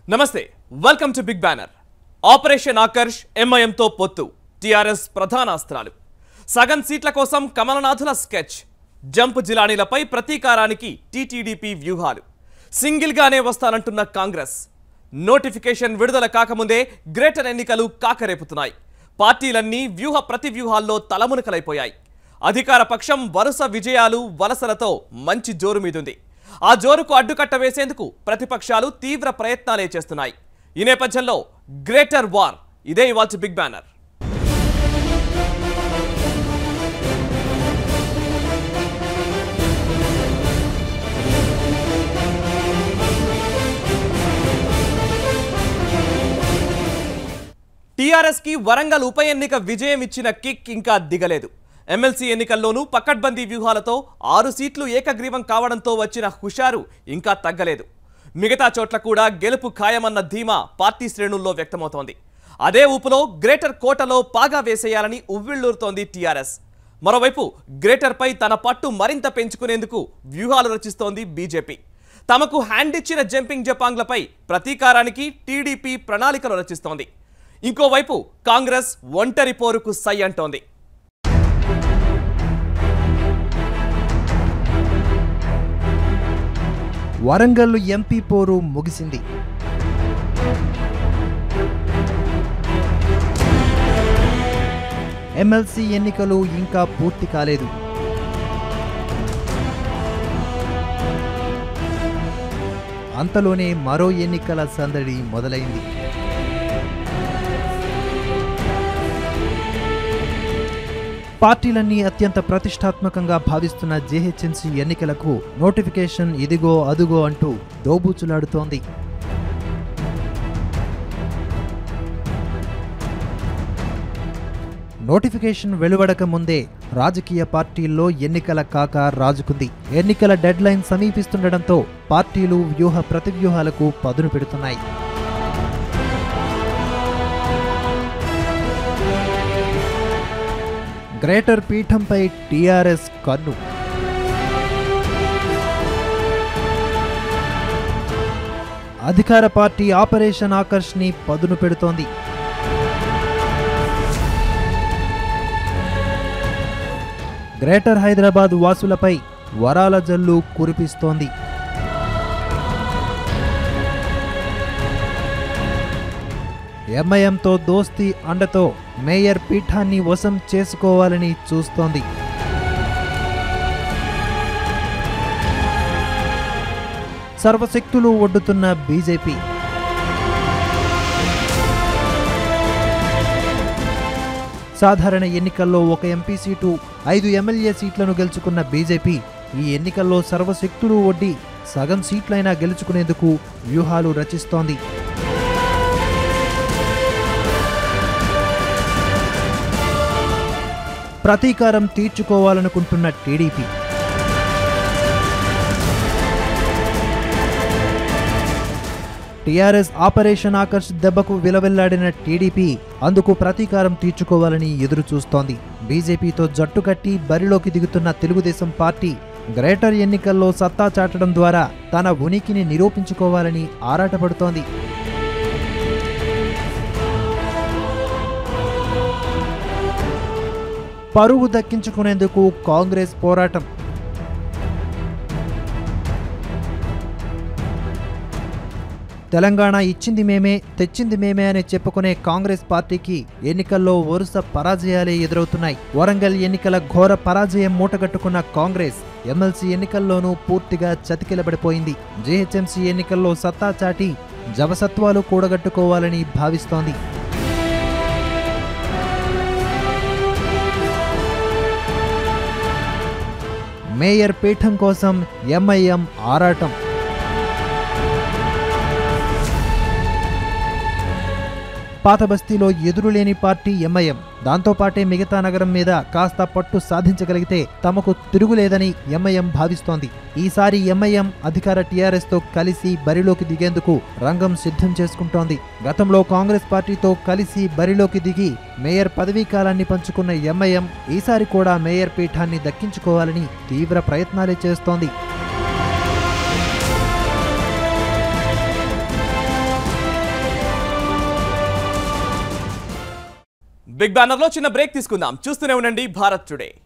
నమస్తే welcome to big banner. Operation Aakarsh ఎంఐఎంతో పొత్తు టీఆర్ఎస్ ప్రధాన అస్త్రాలు. సగం సీట్ల కోసం కమలనాథుల స్కెచ్. జంప్ జిలానీలపై ప్రతీకారానికి టీటీడీపీ వ్యూహాలు. సింగిల్గానే వస్తానంటున్న కాంగ్రెస్. నోటిఫికేషన్ విడుదల కాకముందే గ్రేటర్ ఎన్నికలు కాకరేపుతున్నాయి. పార్టీలన్నీ వ్యూహ ప్రతివ్యూహాల్లో తలమునకలైపోయాయి. అధికార పక్షం వరుస విజయాలు వలసలతో మంచి జోరు మీదుంది. ఆ జోరుకు అడ్డుకట్ట వేసేందుకు ప్రతిపక్షాలు తీవ్ర ప్రయత్నాలే చేస్తున్నాయి. ఈ నేపథ్యంలో గ్రేటర్ వార్ ఇదే ఇవాల్టి బిగ్ బ్యానర్. టీఆర్ఎస్ కి వరంగల్ ఉప ఎన్నిక విజయం ఇచ్చిన కిక్ ఇంకా దిగలేదు. ఎమ్మెల్సీ ఎన్నికల్లోనూ పకడ్బందీ వ్యూహాలతో 6 సీట్లు ఏకగ్రీవం కావడంతో వచ్చిన హుషారు ఇంకా తగ్గలేదు. మిగతా చోట్ల కూడా గెలుపు ఖాయమన్న ధీమా పార్టీ శ్రేణుల్లో వ్యక్తమవుతోంది. అదే ఊపులో గ్రేటర్ కోటలో పాగా వేసేయాలని ఉవ్విళ్లూరుతోంది టీఆర్ఎస్. మరోవైపు గ్రేటర్పై తన పట్టు మరింత పెంచుకునేందుకు వ్యూహాలు రచిస్తోంది బీజేపీ. తమకు హ్యాండ్ ఇచ్చిన జంపింగ్ జపాంగ్లపై ప్రతీకారానికి టీడీపీ ప్రణాళికలు రచిస్తోంది. ఇంకోవైపు కాంగ్రెస్ ఒంటరి పోరుకు సై అంటోంది. వరంగల్ ఎంపీ పోరు ముగిసింది. ఎమ్మెల్సీ ఎన్నికలు ఇంకా పూర్తి కాలేదు. అంతలోనే మరో ఎన్నికల సందడి మొదలైంది. పార్టీలన్నీ అత్యంత ప్రతిష్టాత్మకంగా భావిస్తున్న జీహెచ్ఎంసీ ఎన్నికలకు నోటిఫికేషన్ ఇదిగో అదుగో అంటూ దోబూచులాడుతోంది. నోటిఫికేషన్ వెలువడక ముందే రాజకీయ పార్టీల్లో ఎన్నికల కాక రాజుకుంది. ఎన్నికల డెడ్ లైన్ సమీపిస్తుండటంతో పార్టీలు వ్యూహ ప్రతివ్యూహాలకు పదును పెడుతున్నాయి. గ్రేటర్ పీఠంపై టీఆర్ఎస్ కన్ను. అధికార పార్టీ ఆపరేషన్ ఆకర్ష్ ని పదును పెడుతోంది. గ్రేటర్ హైదరాబాద్ వాసులపై వరాల జల్లు కురిపిస్తోంది. ఎంఐఎంతో దోస్తీ అండతో మేయర్ పీఠాన్ని వశం చేసుకోవాలని చూస్తోంది. సర్వశక్తులు ఒడ్డుతున్న బీజేపీ. సాధారణ ఎన్నికల్లో 1 ఎంపీ సీటు 5 ఎమ్మెల్యే సీట్లను గెలుచుకున్న బీజేపీ ఈ ఎన్నికల్లో సర్వశక్తులు ఒడ్డి సగం సీట్లైనా గెలుచుకునేందుకు వ్యూహాలు రచిస్తోంది. ప్రతీకారం తీర్చుకోవాలనుకుంటున్న టీడీపీ. టీఆర్ఎస్ ఆపరేషన్ ఆకర్ష్ దెబ్బకు విలవెల్లాడిన టీడీపీ అందుకు ప్రతీకారం తీర్చుకోవాలని ఎదురు చూస్తోంది. బీజేపీతో జట్టు కట్టి బరిలోకి దిగుతున్న తెలుగుదేశం పార్టీ గ్రేటర్ ఎన్నికల్లో సత్తా చాటడం ద్వారా తన ఉనికిని నిరూపించుకోవాలని ఆరాటపడుతోంది. పరువు దక్కించుకునేందుకు కాంగ్రెస్ పోరాటం. తెలంగాణ ఇచ్చింది మేమే తెచ్చింది మేమే అని చెప్పుకునే కాంగ్రెస్ పార్టీకి ఎన్నికల్లో వరుస పరాజయాలే ఎదురవుతున్నాయి. వరంగల్ ఎన్నికల ఘోర పరాజయం మూటగట్టుకున్న కాంగ్రెస్ ఎమ్మెల్సీ ఎన్నికల్లోనూ పూర్తిగా చతికిలబడిపోయింది. జీహెచ్ఎంసీ ఎన్నికల్లో సత్తా చాటి జవసత్వాలు కూడగట్టుకోవాలని భావిస్తోంది. మేయర్ పీఠం కోసం ఎంఐఎం ఆరాటం. పాత బస్తీలో ఎదురులేని పార్టీ ఎంఐఎం. దాంతోపాటే మిగతా నగరం మీద కాస్త పట్టు సాధించగలిగితే తమకు తిరుగులేదని ఎంఐఎం భావిస్తోంది. ఈసారి ఎంఐఎం అధికార టీఆర్ఎస్ తో కలిసి బరిలోకి దిగేందుకు రంగం సిద్ధం చేసుకుంటోంది. గతంలో కాంగ్రెస్ పార్టీతో కలిసి బరిలోకి దిగి మేయర్ పదవీ కాలాన్ని పంచుకున్న ఎంఐఎం ఈసారి కూడా మేయర్ పీఠాన్ని దక్కించుకోవాలని తీవ్ర ప్రయత్నాలే చేస్తోంది. బిగ్ బ్యానర్ లో చిన్న బ్రేక్ తీసుకుందాం. చూస్తూనే ఉండండి భారత్ టుడే.